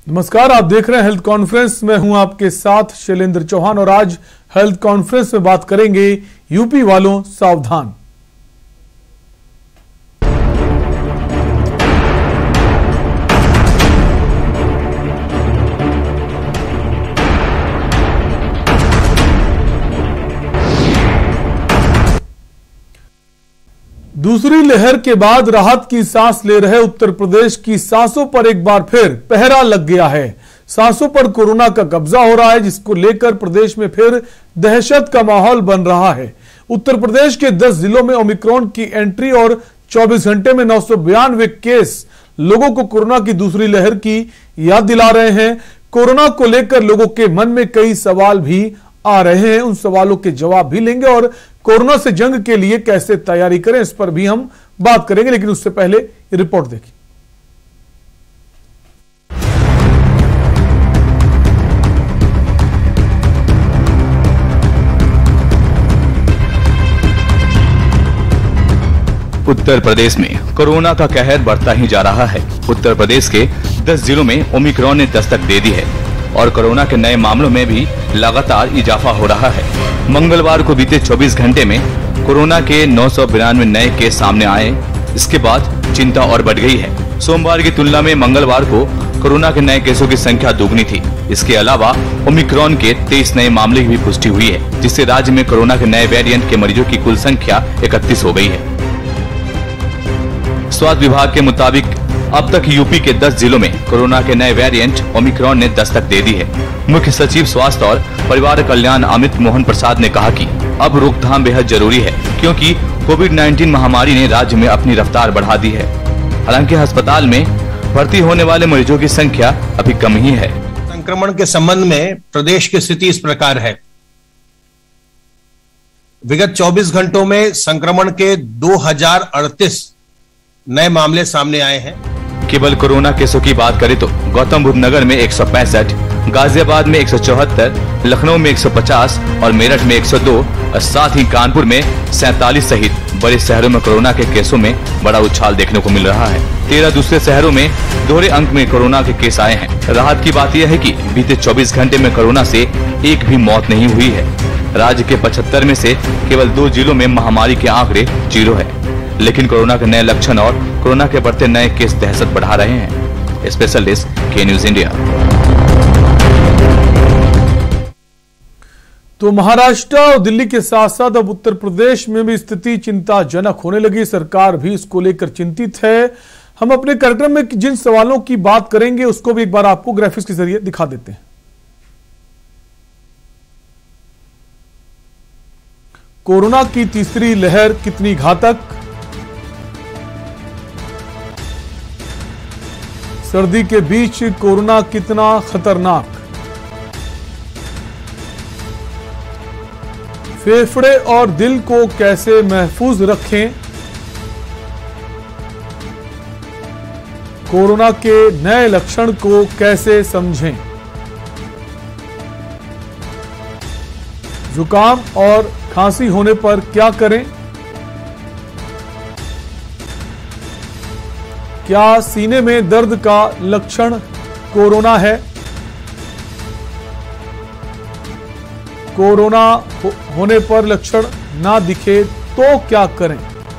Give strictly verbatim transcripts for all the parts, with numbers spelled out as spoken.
नमस्कार, आप देख रहे हैं हेल्थ कॉन्फ्रेंस में हूं आपके साथ शैलेंद्र चौहान और आज हेल्थ कॉन्फ्रेंस में बात करेंगे यूपी वालों सावधान। दूसरी लहर के बाद राहत की सांस ले रहे उत्तर प्रदेश की सांसों पर एक बार फिर पहरा लग गया है। सांसों पर कोरोना का कब्जा हो रहा है, जिसको लेकर प्रदेश में फिर दहशत का माहौल बन रहा है। उत्तर प्रदेश के दस जिलों में ओमिक्रॉन की एंट्री और चौबीस घंटे में नौ सौ बयानवे केस लोगों को कोरोना की दूसरी लहर की याद दिला रहे हैं। कोरोना को लेकर लोगों के मन में कई सवाल भी आ रहे हैं, उन सवालों के जवाब भी लेंगे और कोरोना से जंग के लिए कैसे तैयारी करें इस पर भी हम बात करेंगे। लेकिन उससे पहले रिपोर्ट देखिए। उत्तर प्रदेश में कोरोना का कहर बढ़ता ही जा रहा है। उत्तर प्रदेश के दस जिलों में ओमिक्रॉन ने दस्तक दे दी है और कोरोना के नए मामलों में भी लगातार इजाफा हो रहा है। मंगलवार को बीते चौबीस घंटे में कोरोना के नौ सौ बिरानवे नए केस सामने आए। इसके बाद चिंता और बढ़ गई है। सोमवार की तुलना में मंगलवार को कोरोना के नए केसों की संख्या दोगुनी थी। इसके अलावा ओमिक्रॉन के तेईस नए मामले की भी पुष्टि हुई है, जिससे राज्य में कोरोना के नए वेरिएंट के मरीजों की कुल संख्या इकतीस हो गई है। स्वास्थ्य विभाग के मुताबिक अब तक यूपी के दस जिलों में कोरोना के नए वेरिएंट ओमिक्रॉन ने दस्तक दे दी है। मुख्य सचिव स्वास्थ्य और परिवार कल्याण अमित मोहन प्रसाद ने कहा कि अब रोकथाम बेहद जरूरी है, क्योंकि कोविड नाइन्टीन महामारी ने राज्य में अपनी रफ्तार बढ़ा दी है। हालांकि अस्पताल में भर्ती होने वाले मरीजों की संख्या अभी कम ही है। संक्रमण के संबंध में प्रदेश की स्थिति इस प्रकार है। विगत चौबीस घंटों में संक्रमण के दो हजार अड़तीस नए मामले सामने आए हैं। केवल कोरोना केसों की बात करें तो गौतम बुद्ध नगर में एक सौ पैंसठ, गाजियाबाद में एक सौ चौहत्तर, लखनऊ में एक सौ पचास और मेरठ में एक सौ दो और साथ ही कानपुर में सैंतालीस सहित बड़े शहरों में कोरोना के केसों में बड़ा उछाल देखने को मिल रहा है। तेरह दूसरे शहरों में दोहरे अंक में कोरोना के केस आए हैं। राहत की बात यह है कि बीते चौबीस घंटे में कोरोना से एक भी मौत नहीं हुई है। राज्य के पचहत्तर में से केवल दो जिलों में महामारी के आंकड़े जीरो है, लेकिन कोरोना के नए लक्षण और कोरोना के बढ़ते नए केस दहशत बढ़ा रहे हैं। स्पेशल डेस्क के न्यूज इंडिया। तो महाराष्ट्र और दिल्ली के साथ साथ अब उत्तर प्रदेश में भी स्थिति चिंताजनक होने लगी। सरकार भी इसको लेकर चिंतित है। हम अपने कार्यक्रम में जिन सवालों की बात करेंगे उसको भी एक बार आपको ग्राफिक्स के जरिए दिखा देते हैं। कोरोना की तीसरी लहर कितनी घातक, सर्दी के बीच कोरोना कितना खतरनाक, फेफड़े और दिल को कैसे महफूज रखें, कोरोना के नए लक्षण को कैसे समझें, जुकाम और खांसी होने पर क्या करें, क्या सीने में दर्द का लक्षण कोरोना है, कोरोना हो, होने पर लक्षण ना दिखे तो क्या करें।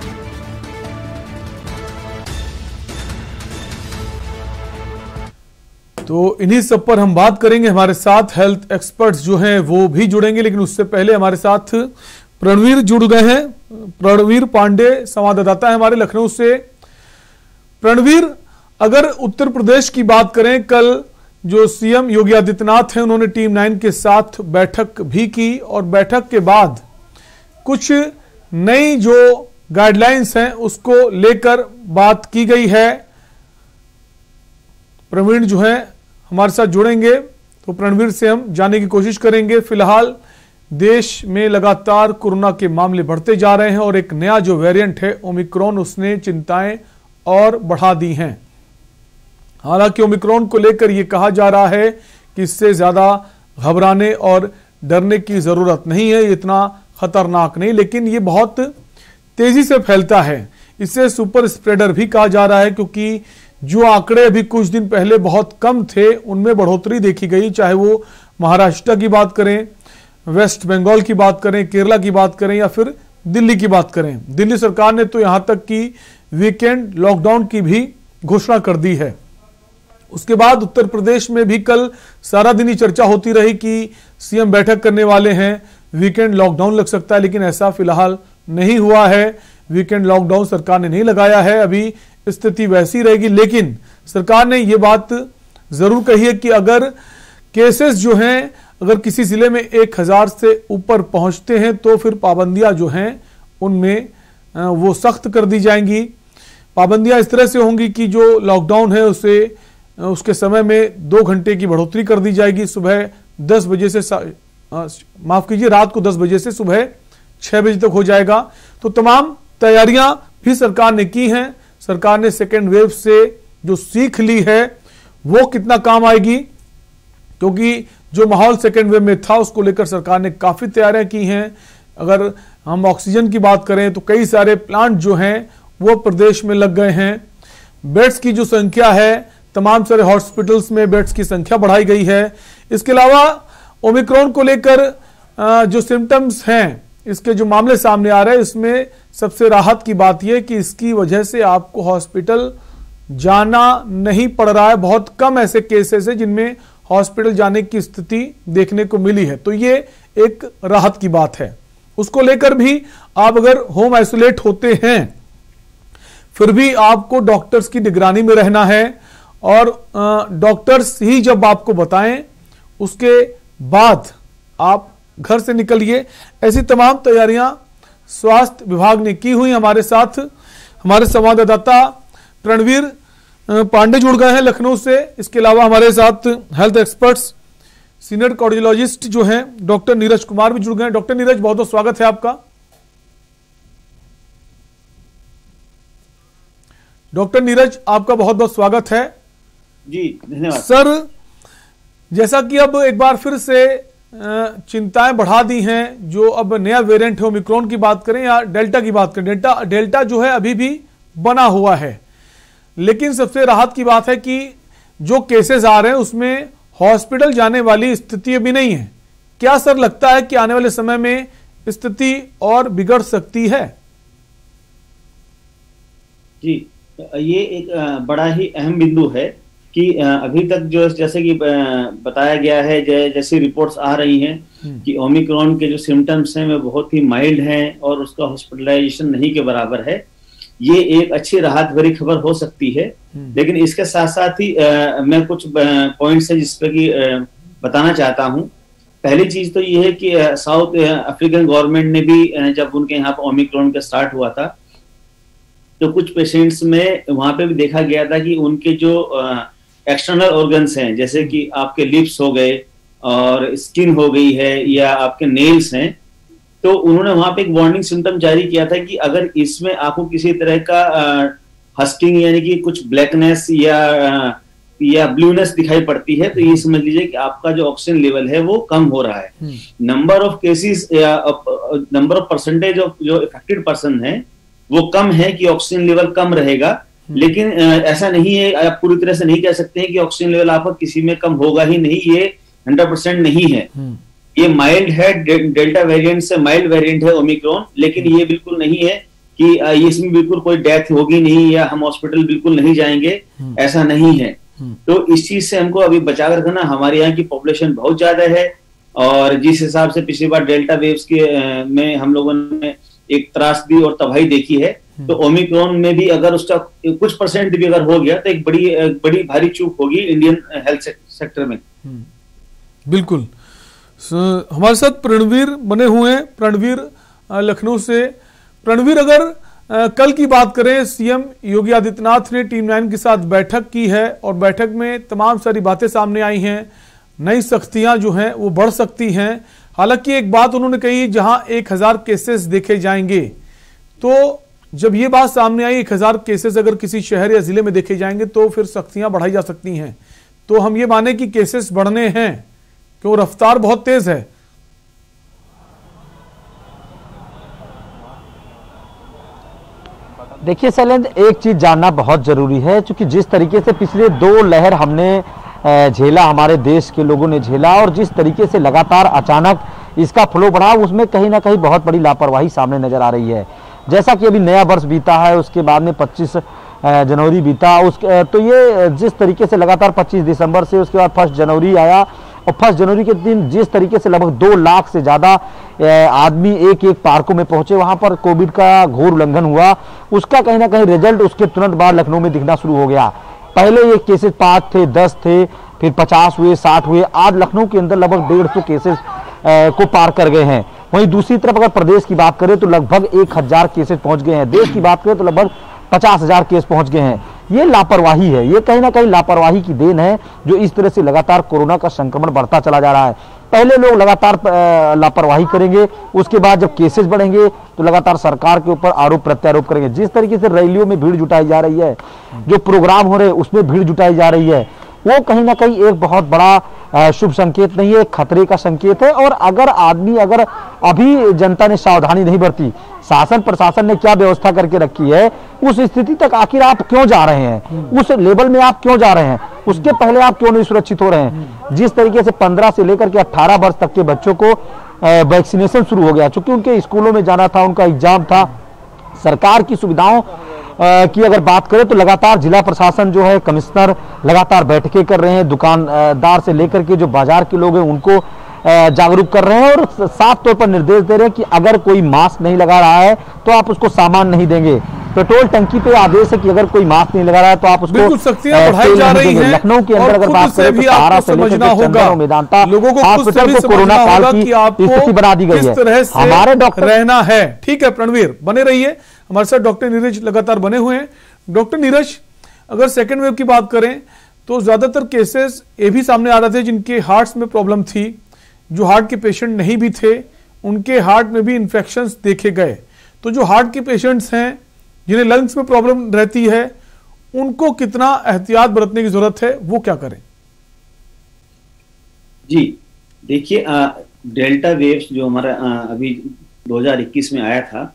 तो इन्हीं सब पर हम बात करेंगे। हमारे साथ हेल्थ एक्सपर्ट्स जो हैं वो भी जुड़ेंगे, लेकिन उससे पहले हमारे साथ प्रणवीर जुड़ गए हैं। प्रणवीर पांडे संवाददाता है हमारे लखनऊ से। प्रणवीर, अगर उत्तर प्रदेश की बात करें, कल जो सीएम योगी आदित्यनाथ हैं उन्होंने टीम नाइन के साथ बैठक भी की और बैठक के बाद कुछ नई जो गाइडलाइंस हैं उसको लेकर बात की गई है। प्रवीण जो है हमारे साथ जुड़ेंगे, तो प्रणवीर से हम जानने की कोशिश करेंगे। फिलहाल देश में लगातार कोरोना के मामले बढ़ते जा रहे हैं और एक नया जो वेरिएंट है ओमिक्रॉन, उसने चिंताएं और बढ़ा दी हैं। हालांकि ओमिक्रॉन को लेकर यह कहा जा रहा है कि इससे ज्यादा घबराने और डरने की जरूरत नहीं है, इतना खतरनाक नहीं, लेकिन ये बहुत तेजी से फैलता है। इसे सुपर स्प्रेडर भी कहा जा रहा है, क्योंकि जो आंकड़े अभी कुछ दिन पहले बहुत कम थे उनमें बढ़ोतरी देखी गई, चाहे वो महाराष्ट्र की बात करें, वेस्ट बंगाल की बात करें, केरला की बात करें या फिर दिल्ली की बात करें। दिल्ली सरकार ने तो यहां तक कि वीकेंड लॉकडाउन की भी घोषणा कर दी है। उसके बाद उत्तर प्रदेश में भी कल सारा दिन ही चर्चा होती रही कि सीएम बैठक करने वाले हैं, वीकेंड लॉकडाउन लग सकता है, लेकिन ऐसा फिलहाल नहीं हुआ है। वीकेंड लॉकडाउन सरकार ने नहीं लगाया है, अभी स्थिति वैसी रहेगी। लेकिन सरकार ने यह बात जरूर कही है कि अगर केसेस जो हैं अगर किसी जिले में एक हजार से ऊपर पहुंचते हैं तो फिर पाबंदियां जो हैं उनमें वो सख्त कर दी जाएंगी। पाबंदियां इस तरह से होंगी कि जो लॉकडाउन है उसे उसके समय में दो घंटे की बढ़ोतरी कर दी जाएगी। सुबह दस बजे से माफ कीजिए रात को दस बजे से सुबह छह बजे तक हो जाएगा। तो तमाम तैयारियां भी सरकार ने की हैं। सरकार ने सेकेंड वेव से जो सीख ली है वो कितना काम आएगी, क्योंकि जो माहौल सेकेंड वेव में था उसको लेकर सरकार ने काफी तैयारियां की हैं। अगर हम ऑक्सीजन की बात करें तो कई सारे प्लांट जो हैं वो प्रदेश में लग गए हैं। बेड्स की जो संख्या है, तमाम सारे हॉस्पिटल्स में बेड्स की संख्या बढ़ाई गई है। इसके अलावा ओमिक्रॉन को लेकर जो सिम्टम्स हैं, इसके जो मामले सामने आ रहे हैं, इसमें सबसे राहत की बात यह कि इसकी वजह से आपको हॉस्पिटल जाना नहीं पड़ रहा है। बहुत कम ऐसे केसेस हैं जिनमें हॉस्पिटल जाने की स्थिति देखने को मिली है, तो ये एक राहत की बात है। उसको लेकर भी आप अगर होम आइसोलेट होते हैं फिर भी आपको डॉक्टर्स की निगरानी में रहना है, और डॉक्टर्स ही जब आपको बताएं उसके बाद आप घर से निकलिए। ऐसी तमाम तैयारियां स्वास्थ्य विभाग ने की हुई। हमारे साथ हमारे संवाददाता प्रणवीर पांडे जुड़ गए हैं लखनऊ से। इसके अलावा हमारे साथ हेल्थ एक्सपर्ट्स सीनियर कार्डियोलॉजिस्ट जो हैं डॉक्टर नीरज कुमार भी जुड़ गए हैं। डॉक्टर नीरज, बहुत बहुत स्वागत है आपका। डॉक्टर नीरज, आपका बहुत बहुत स्वागत है। जी धन्यवाद सर। जैसा कि अब एक बार फिर से चिंताएं बढ़ा दी हैं, जो अब नया वेरिएंट है ओमिक्रॉन की बात करें या डेल्टा की बात करें, डेल्टा डेल्टा जो है अभी भी बना हुआ है, लेकिन सबसे राहत की बात है कि जो केसेस आ रहे हैं उसमें हॉस्पिटल जाने वाली स्थिति अभी नहीं है। क्या सर लगता है कि आने वाले समय में स्थिति और बिगड़ सकती है? जी, ये एक बड़ा ही अहम बिंदु है कि अभी तक जो जैसे कि बताया गया है, जैसी रिपोर्ट्स आ रही हैं कि ओमिक्रॉन के जो सिम्टम्स हैं वे बहुत ही माइल्ड हैं और उसका हॉस्पिटलाइजेशन नहीं के बराबर है। ये एक अच्छी राहत भरी खबर हो सकती है, लेकिन इसके साथ साथ ही आ, मैं कुछ पॉइंट्स हैं जिस पे कि बताना चाहता हूं। पहली चीज तो ये है कि साउथ अफ्रीकन गवर्नमेंट ने भी जब उनके यहाँ पर ओमिक्रॉन का स्टार्ट हुआ था तो कुछ पेशेंट्स में वहां पे भी देखा गया था कि उनके जो एक्सटर्नल ऑर्गन्स हैं, जैसे कि आपके लिप्स हो गए और स्किन हो गई है या आपके नेल्स हैं, तो उन्होंने वहां पे एक वार्निंग सिम्टम जारी किया था कि अगर इसमें आपको किसी तरह का हस्किंग यानी कि कुछ ब्लैकनेस या या ब्लूनेस दिखाई पड़ती है तो ये समझ लीजिए कि आपका जो ऑक्सीजन लेवल है वो कम हो रहा है। नंबर ऑफ केसेस या नंबर ऑफ परसेंटेज ऑफ जो इफेक्टेड पर्सन है वो कम है कि ऑक्सीजन लेवल कम रहेगा, लेकिन ऐसा नहीं है, आप पूरी तरह से नहीं कह सकते हैं कि ऑक्सीजन लेवल आपका किसी में कम होगा ही नहीं, ये हंड्रेड परसेंट नहीं है। ये माइल्ड है, डे, डेल्टा वेरिएंट से माइल्ड वेरिएंट है ओमिक्रॉन, लेकिन ये बिल्कुल नहीं है कि इसमें बिल्कुल कोई डेथ होगी नहीं या हम हॉस्पिटल बिल्कुल नहीं जाएंगे, ऐसा नहीं है। तो इस चीज से हमको अभी बचा कर रखना। हमारे यहाँ की पॉपुलेशन बहुत ज्यादा है और जिस हिसाब से पिछली बार डेल्टा वेव्स के में हम लोगों ने एक त्रासदी और तबाही देखी है, तो ओमिक्रॉन में भी अगर उसका कुछ परसेंट भी अगर हो गया तो एक बड़ी बड़ी भारी चूक होगी इंडियन हेल्थ सेक्टर में। बिल्कुल। हमारे साथ प्रणवीर बने हुए हैं, प्रणवीर लखनऊ से। प्रणवीर, अगर कल की बात करें, सीएम योगी आदित्यनाथ ने टीम नाइन के साथ बैठक की है और बैठक में तमाम सारी बातें सामने आई हैं। नई सख्तियां जो हैं वो बढ़ सकती हैं। हालांकि एक बात उन्होंने कही, जहां एक हजार केसेस देखे जाएंगे, तो जब ये बात सामने आई एक हजार केसेस अगर किसी शहर या जिले में देखे जाएंगे तो फिर सख्तियां बढ़ाई जा सकती हैं। तो हम ये माने कि केसेस बढ़ने हैं क्यों, रफ्तार बहुत तेज है। देखिए शैलेंद्र, एक चीज जानना बहुत जरूरी है, क्योंकि जिस तरीके से पिछले दो लहर हमने झेला, हमारे देश के लोगों ने झेला, और जिस तरीके से लगातार अचानक इसका फ्लो बढ़ा, उसमें कहीं ना कहीं बहुत बड़ी लापरवाही सामने नजर आ रही है। जैसा कि अभी नया वर्ष बीता है, उसके बाद में पच्चीस जनवरी बीता, उस तो ये जिस तरीके से लगातार पच्चीस दिसंबर से उसके बाद फर्स्ट जनवरी आया, और फर्स्ट जनवरी के दिन जिस तरीके से लगभग दो लाख से ज़्यादा आदमी एक एक पार्कों में पहुंचे, वहां पर कोविड का घोर उल्लंघन हुआ, उसका कहीं ना कहीं रिजल्ट उसके तुरंत बाद लखनऊ में दिखना शुरू हो गया। पहले ये केसेस पाँच थे, दस थे, फिर पचास हुए, साठ हुए, आज लखनऊ के अंदर लगभग डेढ़ सौ केसेस को पार कर गए हैं। वहीं दूसरी तरफ अगर प्रदेश की बात करें तो लगभग एक हजार केसेस पहुंच गए हैं, देश की बात करें तो लगभग पचास हजार केस पहुंच गए हैं। ये लापरवाही है, ये कहीं ना कहीं लापरवाही की देन है, जो इस तरह से लगातार कोरोना का संक्रमण बढ़ता चला जा रहा है। पहले लोग लगातार लापरवाही करेंगे, उसके बाद जब केसेस बढ़ेंगे तो लगातार सरकार के ऊपर आरोप प्रत्यारोप करेंगे। जिस तरीके से रैलियों में भीड़ जुटाई जा रही है, जो प्रोग्राम हो रहे हैं उसमें भीड़ जुटाई जा रही है, वो कहीं ना कहीं एक बहुत बड़ा शुभ संकेत नहीं है, खतरे का संकेत है। और अगर आदमी अगर अभी जनता ने सावधानी नहीं बरती, शासन प्रशासन ने क्या व्यवस्था करके रखी है, उस स्थिति तक आखिर आप क्यों जा रहे हैं, उस लेवल में आप क्यों जा रहे हैं, उसके पहले आप क्यों नहीं सुरक्षित हो रहे हैं। जिस तरीके से पंद्रह से लेकर के अठारह वर्ष तक के बच्चों को वैक्सीनेशन शुरू हो गया, चूंकि उनके स्कूलों में जाना था, उनका एग्जाम था, सरकार की सुविधाओं की अगर बात करें तो लगातार जिला प्रशासन जो है, कमिश्नर लगातार बैठकें कर रहे हैं, दुकानदार से लेकर के जो बाजार के लोग हैं उनको जागरूक कर रहे हैं, और साफ तौर पर निर्देश दे रहे हैं कि अगर कोई मास्क नहीं लगा रहा है तो आप उसको सामान नहीं देंगे। पेट्रोल टंकी पे आदेश है कि अगर कोई मास्क नहीं लगा रहा है तो आप उसको सख्तियां बढ़ाई जा रही हैं। लखनऊ के अंदर अगर बात करें तो सहारा से लेकर चंदन मेदांता हॉस्पिटल को कोरोना काल की स्थिति बना दी गई है। हमारे डॉक्टर रहना है। ठीक है प्रणवीर, बने रहिए हमारे साथ। डॉक्टर नीरज लगातार बने हुए हैं। डॉक्टर नीरज, अगर सेकेंड वेव की बात करें तो ज्यादातर केसेस ये भी सामने आ रहे थे जिनके हार्ट्स में प्रॉब्लम थी, जो हार्ट के पेशेंट नहीं भी थे उनके हार्ट में भी इंफेक्शंस देखे गए। तो जो हार्ट के पेशेंट्स हैं, जिन्हें लंग्स में प्रॉब्लम रहती है, उनको कितना एहतियात बरतने की जरूरत है, वो क्या करें? जी देखिए, डेल्टा वेव्स जो हमारा आ, अभी दो हज़ार इक्कीस में आया था,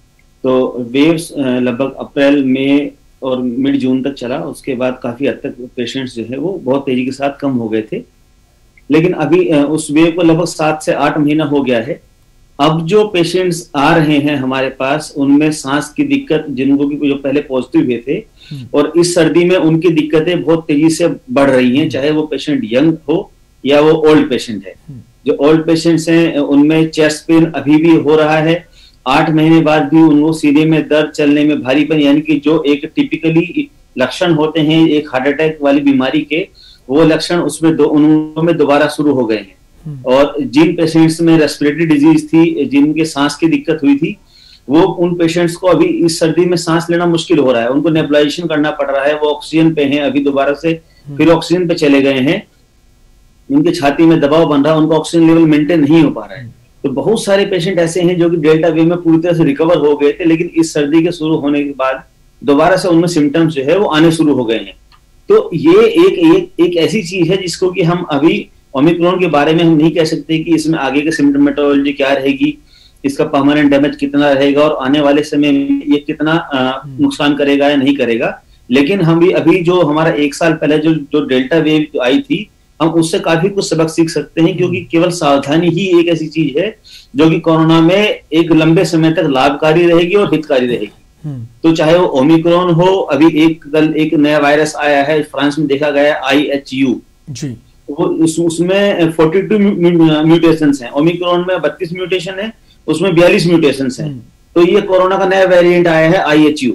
तो वेव्स लगभग अप्रैल मई और मिड जून तक चला। उसके बाद काफी हद तक पेशेंट्स जो है वो बहुत तेजी के साथ कम हो गए थे, लेकिन अभी उस वेव को लगभग सात से आठ महीना हो गया है। अब जो पेशेंट्स आ रहे हैं हमारे पास, उनमें सांस की दिक्कत, जिनको की जो पहले पॉजिटिव हुए थे, और इस सर्दी में उनकी दिक्कतें बहुत तेजी से बढ़ रही हैं, चाहे वो पेशेंट यंग हो या वो ओल्ड पेशेंट है। जो ओल्ड पेशेंट्स हैं उनमें चेस्ट पेन अभी भी हो रहा है, आठ महीने बाद भी उनको सीने में दर्द, चलने में भारीपन, यानी कि जो एक टिपिकली लक्षण होते हैं एक हार्ट अटैक वाली बीमारी के, वो लक्षण उसमें दो उनमें दोबारा शुरू हो गए हैं। और जिन पेशेंट्स में रेस्पिरेटरी डिजीज थी, जिनके सांस की दिक्कत हुई थी, वो उन पेशेंट्स को अभी इस सर्दी में सांस लेना मुश्किल हो रहा है, उनको नेबुलाइजेशन करना पड़ रहा है। वो ऑक्सीजन पे हैं, अभी दोबारा से फिर ऑक्सीजन पे चले गए हैं, उनकी छाती में दबाव बन रहा है, उनका ऑक्सीजन लेवल मेंटेन नहीं हो पा रहा है। तो बहुत सारे पेशेंट ऐसे हैं जो कि डेल्टा वेव में पूरी तरह से रिकवर हो गए थे, लेकिन इस सर्दी के शुरू होने के बाद दोबारा से उनमें सिम्टम्स जो है वो आने शुरू हो गए हैं। तो ये एक एक एक ऐसी चीज है जिसको कि हम अभी ओमिक्रॉन के बारे में हम नहीं कह सकते कि इसमें आगे की सिम्टोमेटोलॉजी क्या रहेगी, इसका परमानेंट डैमेज कितना रहेगा, और आने वाले समय में ये कितना आ, नुकसान करेगा या नहीं करेगा। लेकिन हम भी अभी जो हमारा एक साल पहले जो जो डेल्टा वेव आई थी, हम उससे काफी कुछ सबक सीख सकते हैं, क्योंकि केवल सावधानी ही एक ऐसी चीज है जो कि कोरोना में एक लंबे समय तक लाभकारी रहेगी और हितकारी रहेगी। तो चाहे वो ओमिक्रॉन हो, अभी एक कल एक नया वायरस आया है फ्रांस में देखा गया आई एच यू जी, वो उस, उसमें बयालीस म्यूटेशंस हैं, ओमिक्रॉन में बत्तीस म्यूटेशन है, उसमें बयालीस म्यूटेशंस हैं। तो ये कोरोना का नया वेरिएंट आया है आई एच यू।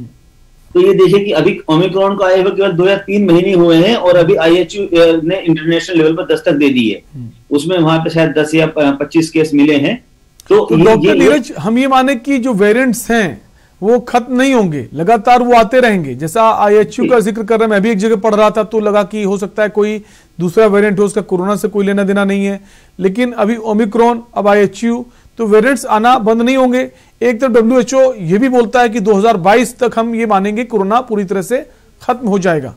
तो ये देखिए कि अभी ओमिक्रॉन का आए हुए केवल दो या तीन महीने हुए हैं और अभी आई एच यू ने इंटरनेशनल लेवल पर दस्तक दे दी है। उसमें वहां पे शायद दस या पच्चीस केस मिले हैं। तो, तो डॉक्टर नीरज, हम ये माने कि जो वेरिएंट्स हैं वो खत्म नहीं होंगे, लगातार वो आते रहेंगे। जैसा आई एच यू का जिक्र कर रहे हैं, मैं भी एक जगह पढ़ रहा था तो लगा कि हो सकता है कोई दूसरा वेरिएंट हो, उसका कोरोना से कोई लेना देना नहीं है। लेकिन अभी ओमिक्रॉन, अब आई एच यू, तो वेरिएंट्स आना बंद नहीं होंगे। एक तो डब्ल्यू एच ओ ये भी बोलता है कि दो हज़ार बाईस तक हम ये मानेंगे कोरोना पूरी तरह से खत्म हो जाएगा।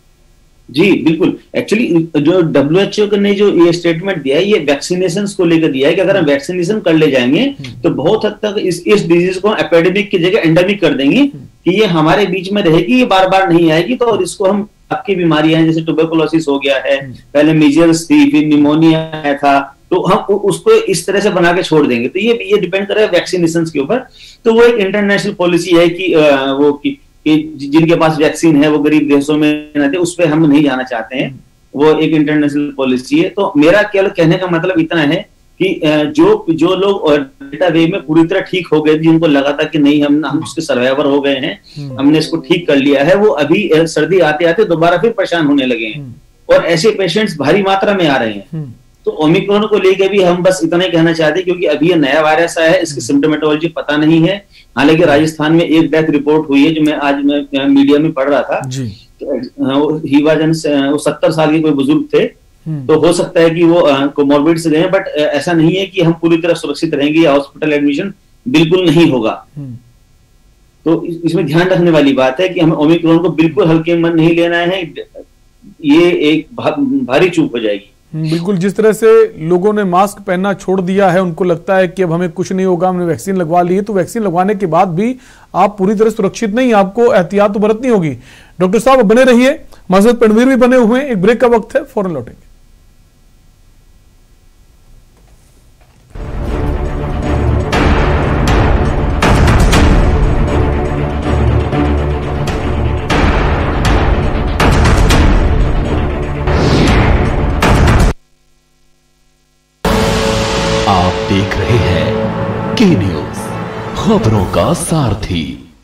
जी बिल्कुल, एक्चुअली जो डब्ल्यू एच ओ ने जो ये स्टेटमेंट दिया है, ये वैक्सीनेशन को लेकर दिया है कि अगर हम वैक्सीनेशन कर ले जाएंगे तो बहुत हद तक इस इस डिजीज को एपिडेमिक की जगह एंडेमिक कर देंगे, कि ये हमारे बीच में रहेगी, ये बार बार नहीं आएगी, तो और इसको हम आपकी बीमारियां जैसे ट्यूबरकुलोसिस हो गया है, पहले मीजल्स थी, फिर निमोनिया आया था, तो हम उसको इस तरह से बना के छोड़ देंगे। तो ये ये डिपेंड कर रहा है वैक्सीनेशन के ऊपर। तो वो एक इंटरनेशनल पॉलिसी है कि वो कि, कि जिनके पास वैक्सीन है वो गरीब देशों में न थे, उस पर हम नहीं जाना चाहते हैं, वो एक इंटरनेशनल पॉलिसी है। तो मेरा केवल कहने का मतलब इतना है कि जो जो लोग डेल्टा वेव में पूरी तरह ठीक हो गए, जिनको लगा था कि नहीं हम हम उसके सर्वाइवर हो गए हैं, हमने इसको ठीक कर लिया है, वो अभी सर्दी आते आते दोबारा फिर परेशान होने लगे हैं, और ऐसे पेशेंट्स भारी मात्रा में आ रहे हैं। तो ओमिक्रॉन को लेके भी हम बस इतना ही कहना चाहते हैं, क्योंकि अभी ये नया वायरस आया है, इसकी सिम्टोमेटोलॉजी पता नहीं है। हालांकि राजस्थान में एक डेथ रिपोर्ट हुई है, जो मैं आज मैं मीडिया में पढ़ रहा था। ही वाज वो सत्तर साल के कोई बुजुर्ग थे, तो हो सकता है कि वो कोमॉर्बिड से गए, बट ऐसा नहीं है कि हम पूरी तरह सुरक्षित रहेंगे या हॉस्पिटल एडमिशन बिल्कुल नहीं होगा। तो इसमें ध्यान रखने वाली बात है कि हमें ओमिक्रॉन को बिल्कुल हल्के में नहीं लेना है, ये एक भा, भारी चूक हो जाएगी। बिल्कुल, जिस तरह से लोगों ने मास्क पहनना छोड़ दिया है, उनको लगता है कि अब हमें कुछ नहीं होगा, हमने वैक्सीन लगवा ली है, तो वैक्सीन लगवाने के बाद भी आप पूरी तरह सुरक्षित नहीं, आपको एहतियात तो बरतनी होगी। डॉक्टर साहब बने रहिए, मजहब पनवीर भी बने हुए हैं, एक ब्रेक का वक्त है, फौरन लौटेंगे। देख रहे हैं के न्यूज, खबरों का सारथी।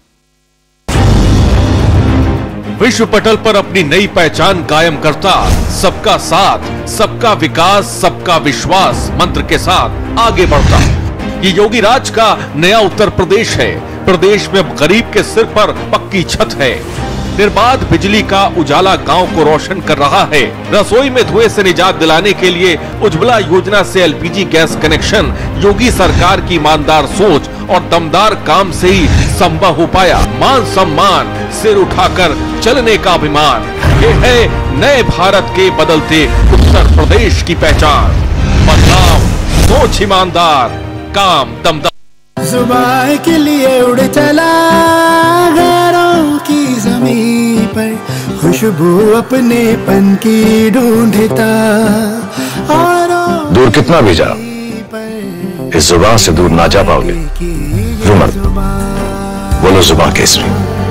विश्व पटल पर अपनी नई पहचान कायम करता, सबका साथ, सबका विकास, सबका विश्वास मंत्र के साथ आगे बढ़ता, ये योगी राज का नया उत्तर प्रदेश है। प्रदेश में गरीब के सिर पर पक्की छत है, निर्बाध बिजली का उजाला गांव को रोशन कर रहा है। रसोई में धुएं से निजात दिलाने के लिए उज्ज्वला योजना से एलपीजी गैस कनेक्शन योगी सरकार की ईमानदार सोच और दमदार काम से ही संभव हो पाया। मान सम्मान, सिर उठाकर चलने का अभिमान, ये है नए भारत के बदलते उत्तर प्रदेश की पहचान। बदलाव, सोच ईमानदार, काम दमदार। जुबान के लिए उड़ चला गैरों की ज़मीं पर, खुशबू अपने पन की ढूंढता, दूर कितना भी जा इस जुबान से दूर ना जा पाओगे। रुमर बोलो जुबान केसरी।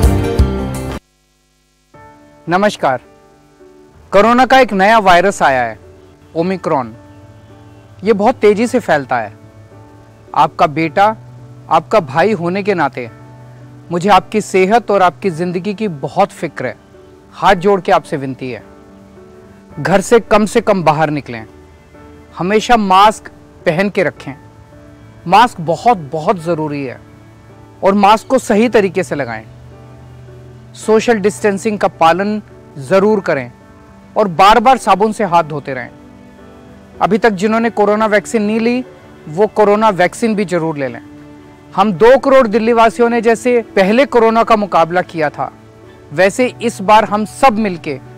नमस्कार। कोरोना का एक नया वायरस आया है, ओमिक्रॉन। ये बहुत तेजी से फैलता है। आपका बेटा, आपका भाई होने के नाते मुझे आपकी सेहत और आपकी जिंदगी की बहुत फिक्र है। हाथ जोड़ के आपसे विनती है, घर से कम से कम बाहर निकलें, हमेशा मास्क पहन के रखें। मास्क बहुत बहुत ज़रूरी है, और मास्क को सही तरीके से लगाएं। सोशल डिस्टेंसिंग का पालन ज़रूर करें, और बार बार साबुन से हाथ धोते रहें। अभी तक जिन्होंने कोरोना वैक्सीन नहीं ली, वो कोरोना वैक्सीन भी जरूर ले लें। हम दो करोड़ दिल्ली वासियों ने जैसे पहले कोरोना का मुकाबला किया था, वैसे इस बार हम सब मिलके